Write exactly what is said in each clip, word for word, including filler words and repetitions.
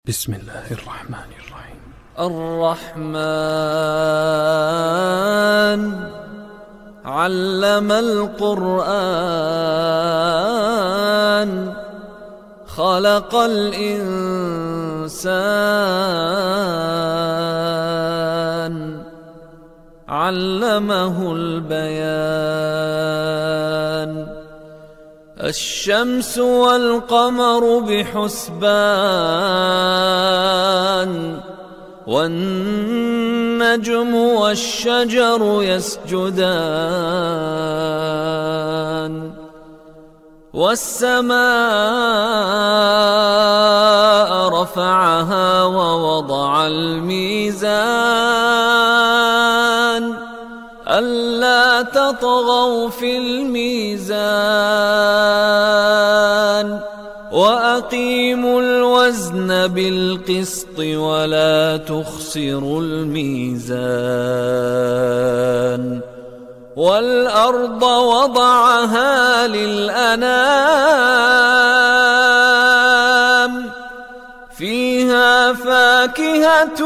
بسم الله الرحمن الرحيم. الرحمن علم القرآن خلق الإنسان علمه البيان الشمس والقمر بحسبان والنجم والشجر يسجدان والسماء رفعها ووضع الميزان ألا تطغوا في الميزان وأقيموا الوزن بالقسط ولا تخسروا الميزان والأرض وضعها للأنام فيها فاكهة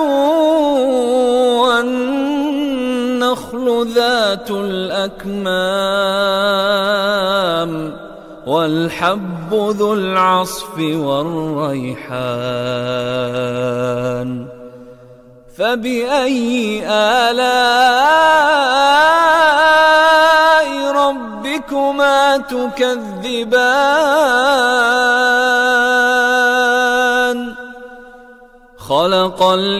والنخل ذات الأكمام والحب ذو العصف والريحان فبأي آلاء ربكما تكذبان خلق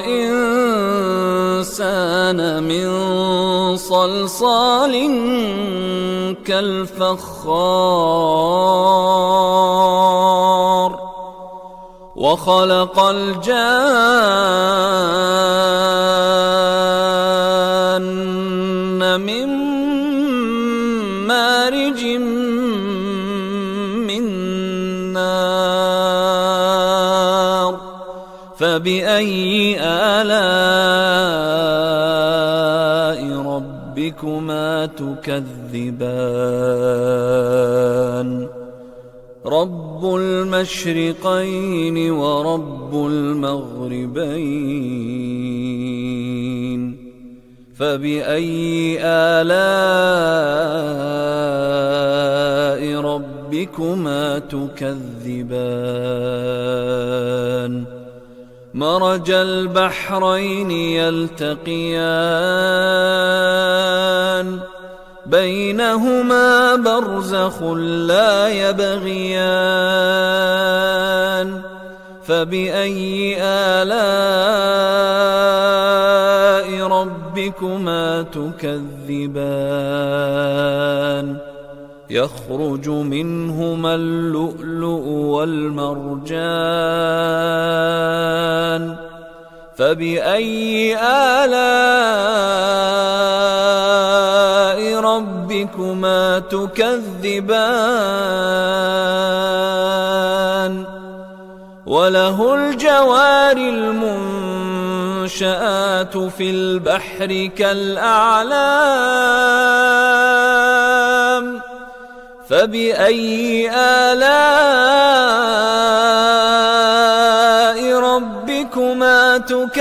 الإنسان من صلصال كالفخار وخلق الجان من مارج من نار فبأي آلاء ربكما تكذبان رب المشرقين ورب المغربين فبأي آلاء ربكما تكذبان مرج البحرين يلتقيان بينهما برزخ لا يبغيان فبأي آلاء ربكما تكذبان يخرج منهما اللؤلؤ والمرجان فبأي آلاء ربكما تكذبان وله الجوار المنشآت في البحر كالأعلام فبأي آلاء ربكما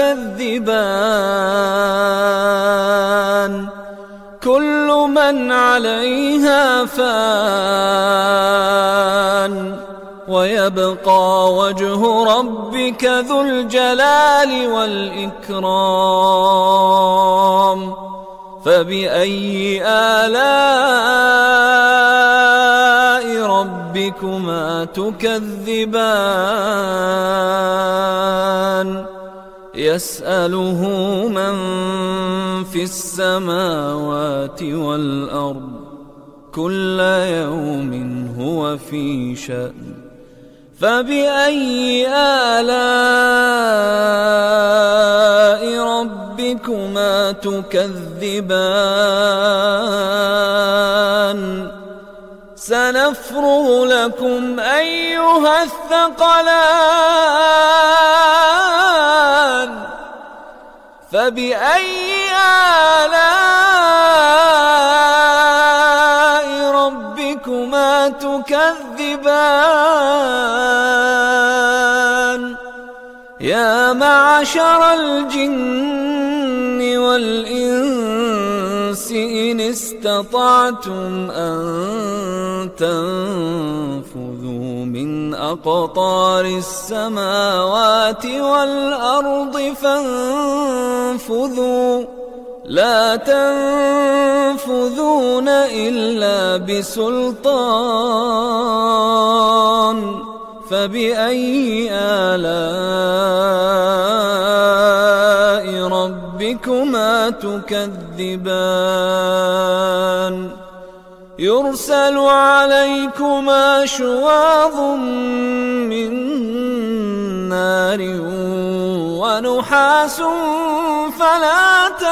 تكذبان كل من عليها فان ويبقى وجه ربك ذو الجلال والإكرام فبأي آلاء ربكما تكذبان يسأله من في السماوات والأرض كل يوم هو في شأن فبأي آلاء ربكما تكذبان سنفرغ لكم أيها الثقلان فبأي آلاء ربكما تكذبان يا معشر الجن والإنس إن استطعتم أن تنفذوا من أقطار السماوات والأرض فانفذوا لا تنفذون إلا بسلطان فبأي آلاء ربكما تكذبان يرسل عليكما شواظ من نار ونحاس فلا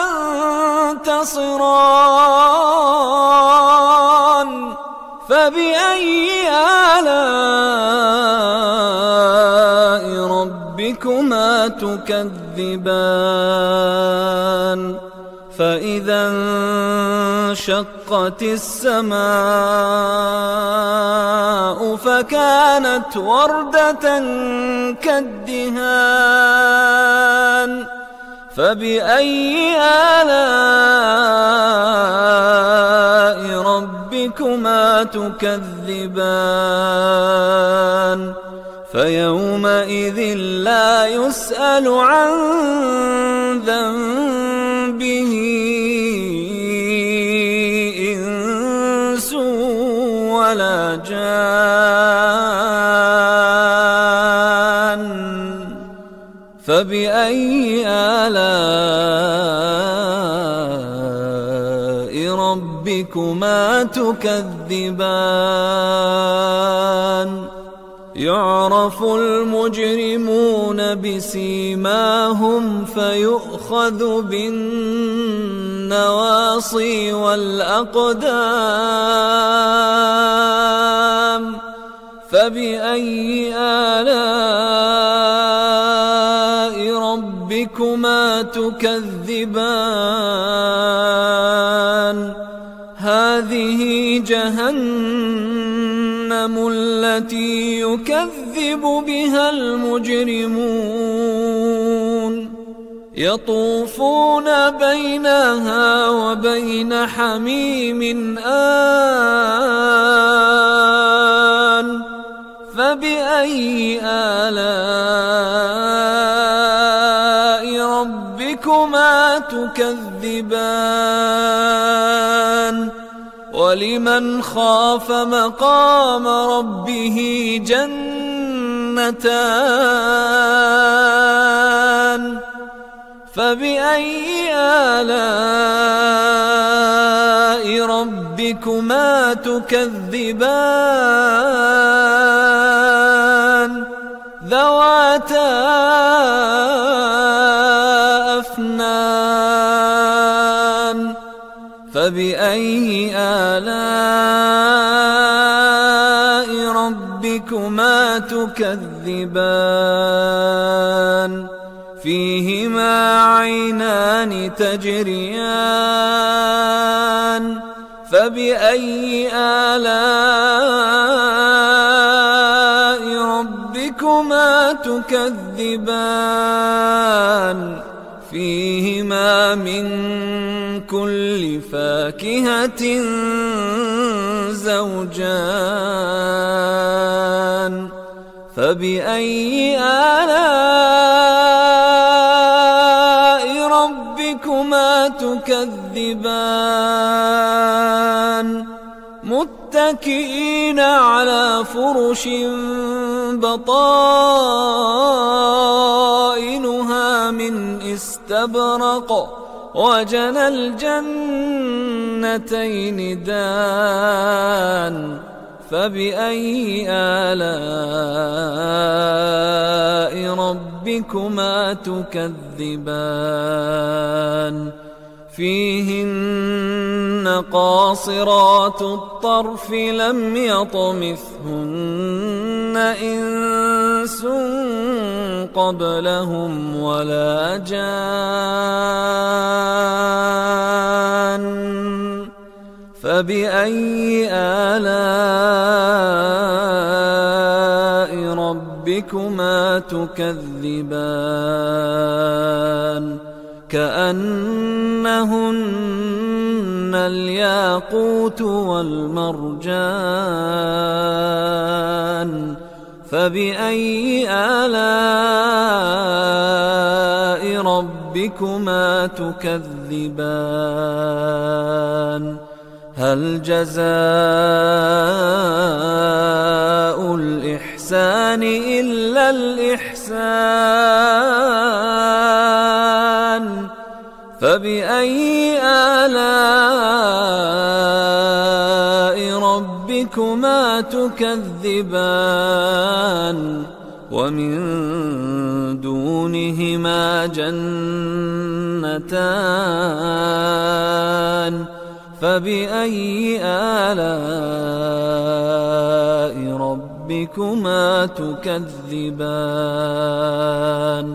تنتصران فبأي آلاء ربكما تكذبان فإذا انشقت السماء فكانت وردة كالدهان فبأي آلاء ربكما تكذبان فيومئذ لا يسأل عن ذنبه إنس ولا جان فبأي آلاء ربكما تكذبان يعرف المجرمون بسيماهم فيؤخذ بالنواصي والأقدام فبأي آلاء ربكما تكذبان هذه جهنم التي يكذب بها المجرمون يطوفون بينها وبين حميم آن فبأي آلاء ربكما تكذبان ولمن خاف مقام ربه جنتان فبأي آلاء ربكما تكذبان ذواتا أفنان فبأي آلاء ربكما تكذبان فيهما عينان تجريان فبأي آلاء ربكما تكذبان فيهما من كل فاكهة زوجان فبأي آلاء ربكما تكذبان متكئين على فرش بطائنها من استبرق وجنى الجنتين دان فبأي آلاء ربكما تكذبان فيهن قاصرات الطرف لم يطمثهن إنس قبلهم ولا جان فبأي آلاء ربكما ربكما تكذبان كأنهن الياقوت والمرجان فبأي آلاء ربكما تكذبان هل جزاء الإحسان إلا الإحسان فبأي آلاء ربكما تكذبان ومن دونهما جنتان فبأي آلاء ربكما تكذبان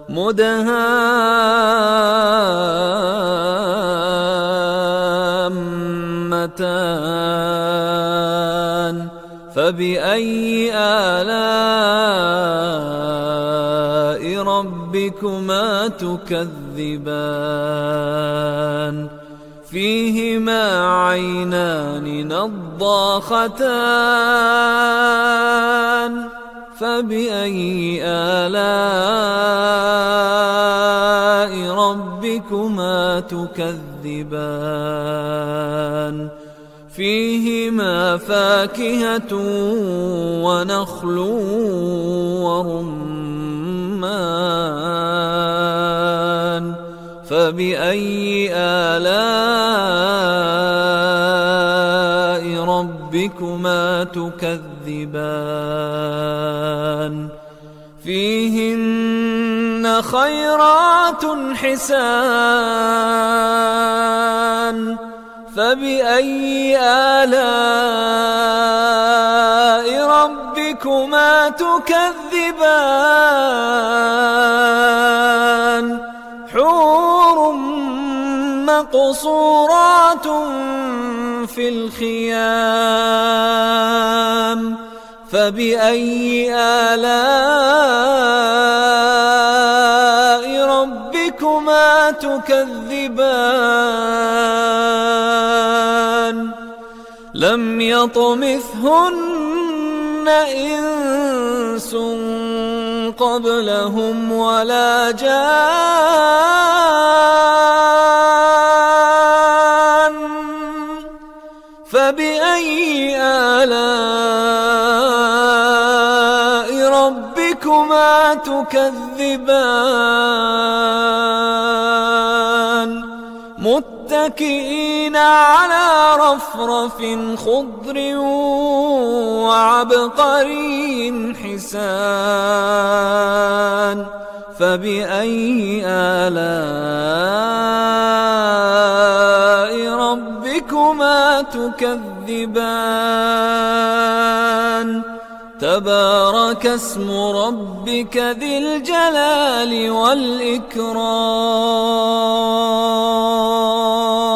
مدهامتان فبأي آلاء ربكما تكذبان فيهما عينان نضاختان فبأي آلاء ربكما تكذبان فيهما فاكهة ونخل ورمان فبأي آلاء ربكما تكذبان فيهن خيرات حسان فبأي آلاء ربكما تكذبان حور مقصورات في الخيام فبأي آلاء ربكما تكذبان لم يطمثهن إنس قبلهم ولا جان فبأي آلاء ربكما تكذبان متكئين على رفرف خضر وعبقري حسان فبأي آلاء ربكما تكذبان تبارك اسم ربك ذي الجلال والإكرام